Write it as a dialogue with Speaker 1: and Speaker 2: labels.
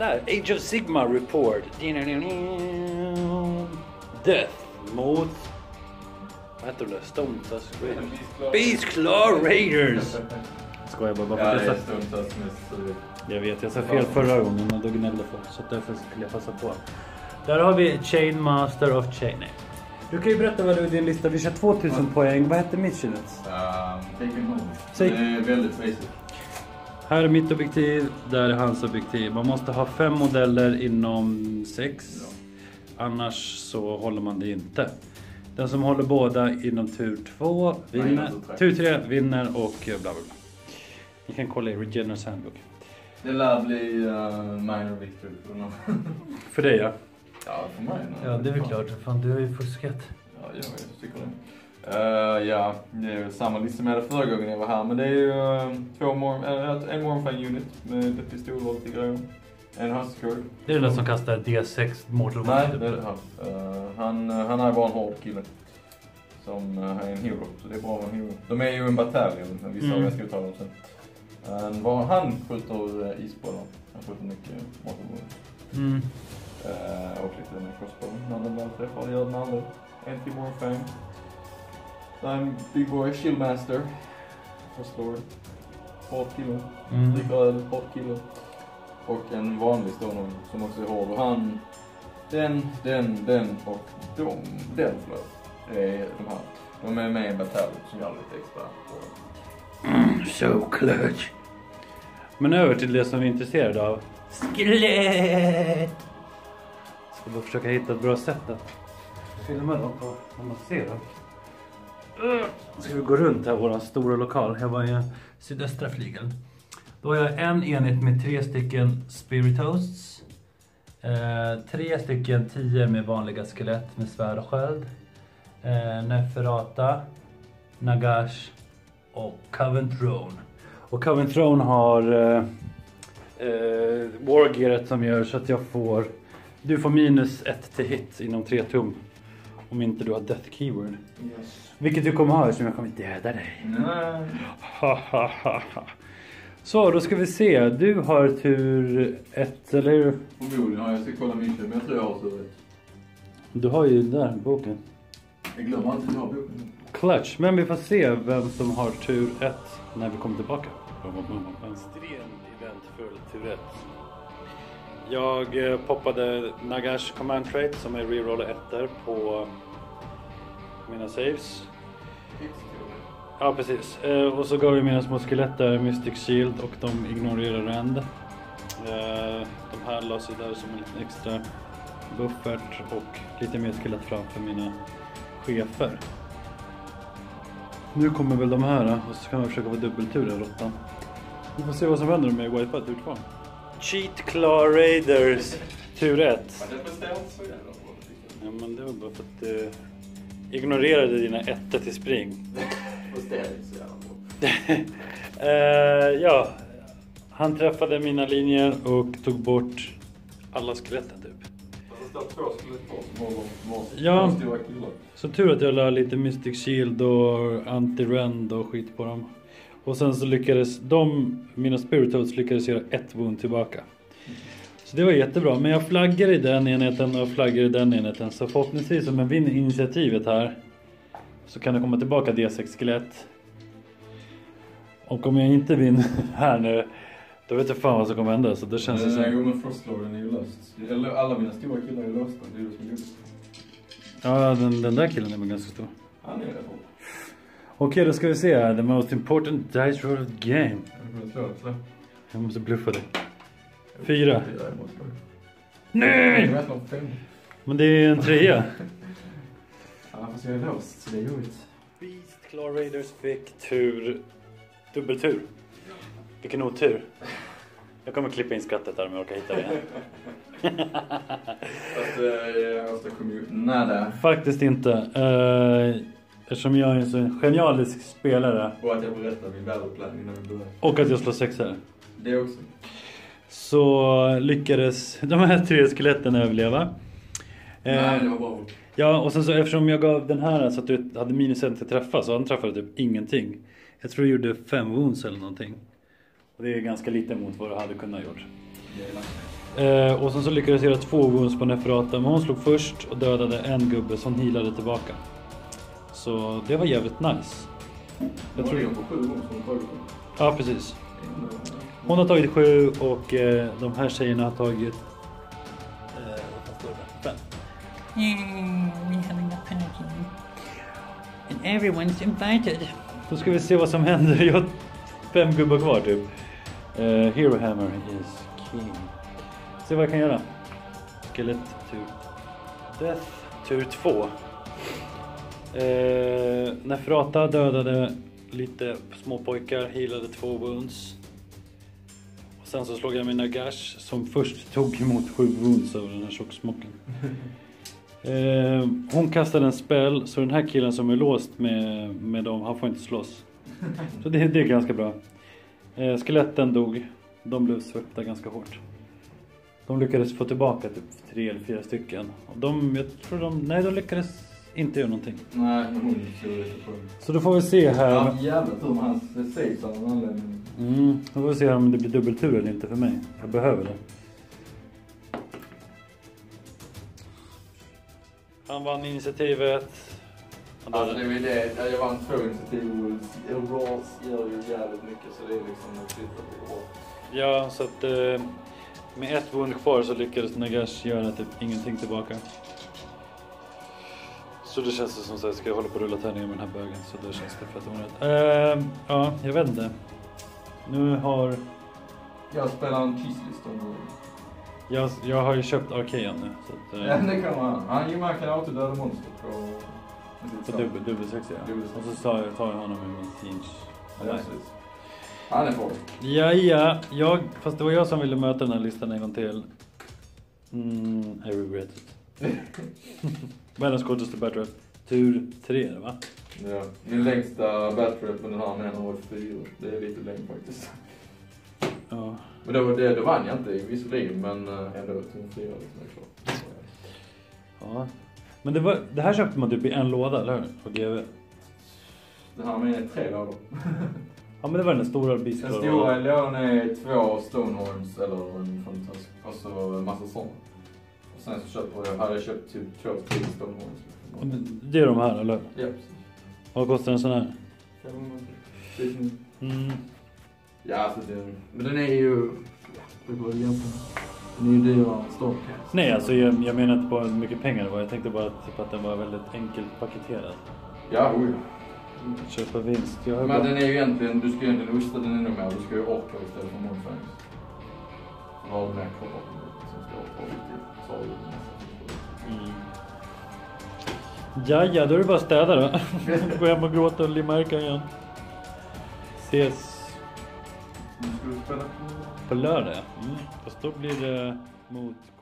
Speaker 1: Där, Age of Sigma report. Death mot... Vad heter det? Stonetusk Raiders. Beast Claw Raiders! Skojar bara för att jag vet, jag sa fel förra gången och då gnällde för. Så därför skulle jag passa på. Där har vi Chain Master of Chain. Du kan ju berätta vad du är i din lista. Vi kör 2000 poäng. Vad heter missionet?
Speaker 2: Taken Home. Det är väldigt basic.
Speaker 1: Här är mitt objektiv, där är hans objektiv. Man måste ha 5 modeller inom 6. Ja. Annars så håller man det inte. Den som håller båda inom tur 2 vinner. Tur 3 vinner och bla bla bla. Ni kan kolla i Regenerous Handbook.
Speaker 2: Det lär bli minor victory för någon.
Speaker 1: För dig ja.
Speaker 2: Ja, för mig.
Speaker 1: Ja, det är väl klart. Fan, du har ju fuskat.
Speaker 2: Ja, jag tycker det. Ja, det är ju samma lista som jag hade förra gången jag var här. Men det är ju en Morphine unit med pistoler och lite grejer. En Husker.
Speaker 1: Det är den som kastar D6 Mortal Kombat.
Speaker 2: Nej, det är det här. Han är bara en hård kille. Som är en hero. Så det är bra med en hero. De är ju en bataljon. Vissa av jag ska uttala dem sen. Han skjuter isbollar. Han skjuter mycket Mortal Kombat. Och lite med crossbow. När den väl träffar, det gör den aldrig. En till Morphine. En Big Boy Shieldmaster. First Lord. Hård kille. Dricker öl, hård kille. Och en vanlig Stoner som också är hård. Och han, den och den flöt. Det är de här. De är med i en batalj som gör lite extra på.
Speaker 1: So clutch. Men över till det som vi är intresserade av. Skelett! Ska bara försöka hitta ett bra sätt att filma dem på när man ser dem. Ska vi gå runt här våran stora lokal. Jag var i sydöstra flygeln. Då har jag en enhet med 3 stycken Spirit Hosts. 3 stycken 10 med vanliga skelett med svärd och sköld. Neferata, Nagash och Coven Throne. Och Coven Throne har Wargearet som gör så att du får -1 till hit inom 3 tum. Om inte du har Death Keyword.
Speaker 2: Yes.
Speaker 1: Vilket du kommer ha eftersom jag kommer döda dig.
Speaker 2: Nej.
Speaker 1: Så, då ska vi se. Du har tur 1, eller hur?
Speaker 2: Förmodligen har jag ska kolla mycket, men jag tror jag har tur 1. Du
Speaker 1: har ju där boken.
Speaker 2: Jag glömmer alltid att jag har boken.
Speaker 1: Clutch. Men vi får se vem som har tur 1 när vi kommer tillbaka. Extremt eventfull tur 1. Jag poppade Nagash Command Trait som är rerolla 1 på mina saves. Ja, precis. Och så gav vi mina små skeletter Mystic Shield och de ignorerar Rend. De här la sig där som en liten extra buffert och lite mer skelett framför mina chefer. Nu kommer väl de här och så kan vi försöka få dubbeltur i råttan. Vi får se vad som händer med Wipeout tur 2. Cheat Claw Raiders tur 1. Ja, men det var bara för att ignorerade dina 1 till spring. Ja, han träffade mina linjer och tog bort alla skeletten typ. Ja, så tur att jag la lite Mystic Shield och Anti-Rend och skit på dem. Och sen så lyckades mina Spirit Toads lyckades göra 1 wound tillbaka. Så det var jättebra, men jag flaggar i den enheten och flaggar i den enheten. Så förhoppningsvis om jag vinner initiativet här så kan det komma tillbaka D6 skelett. Och om jag inte vinner här nu, då vet jag fan vad som kommer hända. Så då känns det så.
Speaker 2: Jo, men Frostlorden är ju löst. Alla mina stora killar är lösta. Det är det som är just.
Speaker 1: Ja, den där killen är väl ganska stor.
Speaker 2: Han är det.
Speaker 1: Okej, då ska vi se här. The most important dice roll of the game. Jag måste bluffa dig. 4. Nej! Men det är en 3.
Speaker 2: Ja, fast jag är låst, så det är jobbigt.
Speaker 1: Beast Claw Raiders fick dubbeltur. Vilken otur. Jag kommer klippa in skrattet där om jag orkar hitta det.
Speaker 2: Fast kommer ju nära.
Speaker 1: Faktiskt inte. Eftersom jag är en så genialisk spelare.
Speaker 2: Och att jag berättar min battleplan innan vi börjar.
Speaker 1: Och att jag slår 6 här.
Speaker 2: Det också.
Speaker 1: Så lyckades de här 3 skeletten överleva.
Speaker 2: Nej, det var bra.
Speaker 1: Ja, och sen så eftersom jag gav den här så att du hade -1 till träffa, så han träffade typ ingenting. Jag tror du gjorde 5 wounds eller någonting. Och det är ganska lite mot vad du hade kunnat gjort. Och sen så lyckades jag göra 2 wounds på Neferata. Men hon slog först och dödade en gubbe som healade tillbaka. Så det var jävligt nice.
Speaker 2: Jag tror det är på 7 wounds som tagit.
Speaker 1: Ja, precis. Hon har tagit 7 och de här tjejerna har tagit 5.
Speaker 3: We having a party. And everyone's invited.
Speaker 1: Då ska vi se vad som händer. Jag har 5 gubbar kvar typ. Hero Hammer is king. Se vad jag kan göra. Skelet tur. Death tur 2. Neferata dödade lite små pojkar, healade 2 wounds. Och sen så slog jag min Nagash som först tog emot 7 wounds av den här tjocksmocken. Hon kastade en spell, så den här killen som är låst med dem, han får inte slåss. Så det är ganska bra. Skeletten dog. De blev svepta ganska hårt. De lyckades få tillbaka typ 3 eller 4 stycken. Och jag tror de lyckades inte göra någonting.
Speaker 2: Nej, men hon slog lite på.
Speaker 1: Så då får vi se här.
Speaker 2: Ja, jävla tur med hans saves av någon anledning.
Speaker 1: Då får vi se om det blir dubbeltur eller inte för mig. Jag behöver det. Han vann initiativet.
Speaker 2: Alltså det är det. Jag vann 2 initiativ och Rolls gör ju jävligt mycket, så det är liksom att flytta till bra.
Speaker 1: Ja, så att med 1 wound kvar så lyckades Nagash göra typ ingenting tillbaka. Så det känns som så att jag ska hålla på och rulla tärningar med den här bögen, så det känns det fett onödigt. Ja, jag vet inte. Nu har...
Speaker 2: Jag spelar en cheese-listan.
Speaker 1: Jag har ju köpt Arkean nu. Så att,
Speaker 2: ja, det kan man. Man kan alltid döda monster på
Speaker 1: dubbel 60, ja. Och så tar jag honom med min Tinge.
Speaker 2: Ja, precis. Han är på.
Speaker 1: Ja. Fast det var jag som ville möta den här listan en gång till. I regret it. Världens kortaste battle rap. Tur 3, va?
Speaker 2: Ja, min längsta battle rap med den här med var 4. Det är lite längre faktiskt.
Speaker 1: Ja.
Speaker 2: Men då vann jag inte visserligen, men ändå tog 4 liksom.
Speaker 1: Ja. Men det här köpte man typ i en låda, eller hur? På GV.
Speaker 2: Den här med är 3 lådor.
Speaker 1: Ja, men det var den stora biskar.
Speaker 2: Den stora lådan är 2 Stonehorns eller en fantastisk. Och så en massa sånt. Och sen så hade jag köpt typ 2 Stonehorns.
Speaker 1: Det är de här, eller?
Speaker 2: Ja, precis.
Speaker 1: Vad kostar en sån här?
Speaker 2: 500. Ja, alltså men den är ju... Den är ju dyrare än Stormcast.
Speaker 1: Nej, alltså jag menar inte på hur mycket pengar det var. Jag tänkte bara typ att den var väldigt enkelt paketerad.
Speaker 2: Ja, oj.
Speaker 1: Köpa vinst.
Speaker 2: Men den är ju egentligen, du ska ju egentligen osta den ännu mer. Du ska ju orka istället för Monfangs. Vad med kvar som ska orka lite. Så har du
Speaker 1: Ja, då är det bara att städa då. Gå hem och gråta och limärka igen. Ses.
Speaker 2: Nu ska du spela
Speaker 1: på lördag. Fast då blir det mot